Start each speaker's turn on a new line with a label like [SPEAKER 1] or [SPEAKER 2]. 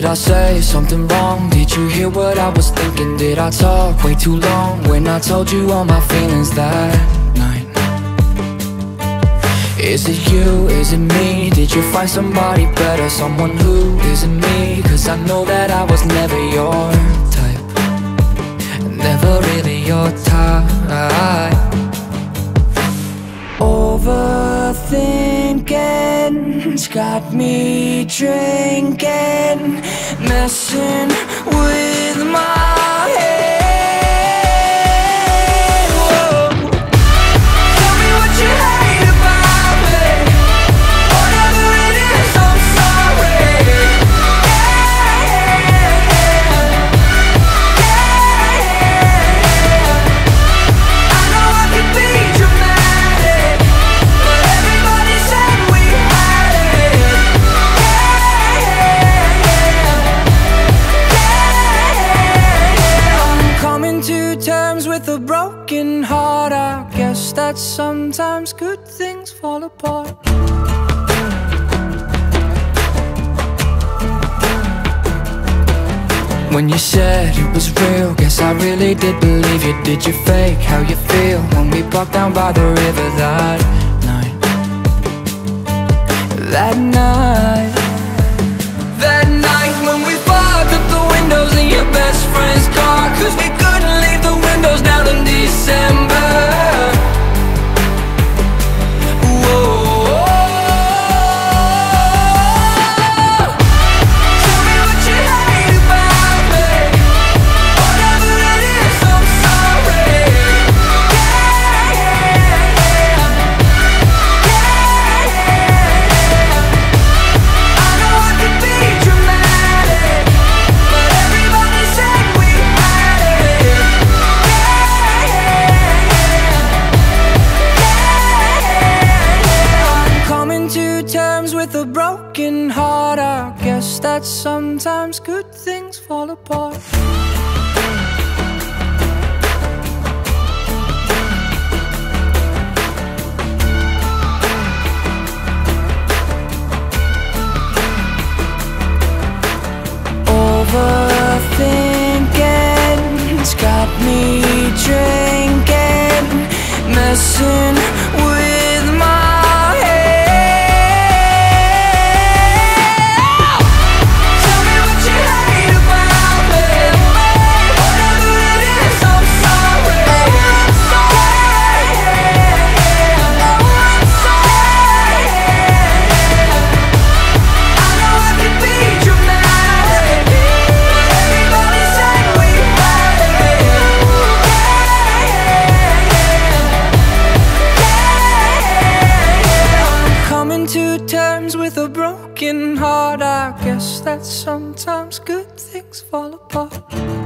[SPEAKER 1] Did I say something wrong? Did you hear what I was thinking? Did I talk way too long when I told you all my feelings that night? Is it you? Is it me? Did you find somebody better? Someone who isn't me? 'Cause I know that I was never your type, never really your type. Overthinking's got me drinking, messing with my head. Whoa. Tell me what you hate about me. Whatever it is, I'm sorry. I know I can be dramatic, but everybody said we had it. I'm coming to terms with a broken heart. I guess that sometimes good things fall apart. When you said it was real, guess I really did believe you. Did you fake how you feel when we walked down by the river that night? That night, that night when we fogged up the windows in your best friend's car, 'cause we couldn't leave the windows down in December. With a broken heart, I guess that sometimes good things fall apart. Overthinking's got me drinking, messing with my with a broken heart. I guess that sometimes good things fall apart.